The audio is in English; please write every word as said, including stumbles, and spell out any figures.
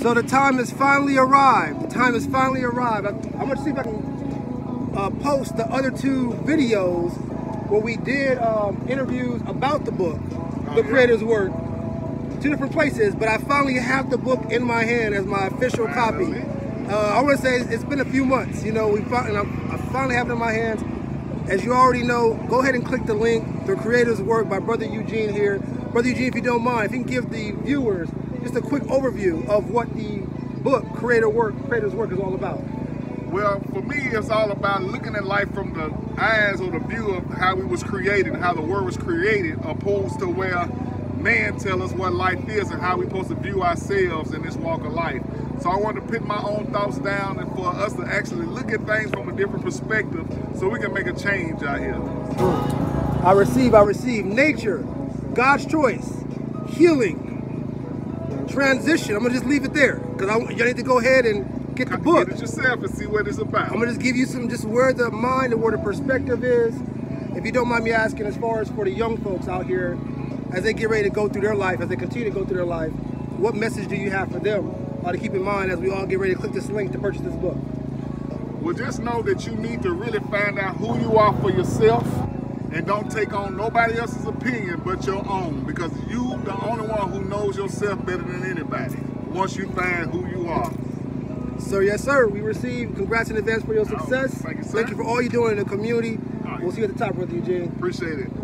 So the time has finally arrived. The time has finally arrived. I, I'm gonna see if I can uh, post the other two videos where we did um, interviews about the book, oh, The yeah. Creator's Work. Two different places, but I finally have the book in my hand as my official copy. Uh, I want to say it's been a few months. You know, we and I, I finally have it in my hands. As you already know, go ahead and click the link, The Creator's Work by Brother Eugene here. Brother Eugene, if you don't mind, if you can give the viewers just a quick overview of what the book Creator Work, Creator's Work is all about. Well, for me, it's all about looking at life from the eyes or the view of how we was created, how the world was created, opposed to where man tell us what life is and how we're supposed to view ourselves in this walk of life. So I wanted to put my own thoughts down and for us to actually look at things from a different perspective so we can make a change out here. I receive, I receive. Nature, God's choice, healing, transition. I'm going to just leave it there because I you need to go ahead and get the book. Get it yourself and see what it's about. I'm going to just give you some, just where the mind and where the perspective is. If you don't mind me asking, as far as for the young folks out here, as they get ready to go through their life, as they continue to go through their life, what message do you have for them uh, to keep in mind as we all get ready to click this link to purchase this book? Well, just know that you need to really find out who you are for yourself and don't take on nobody else's opinion but your own, because you the only one who knows yourself better than anybody once you find who you are. So yes, sir, we receive congrats in advance for your success. Oh, thank you, sir. Thank you for all you're doing in the community. Right. We'll see you at the top, Brother Eugene. Appreciate it.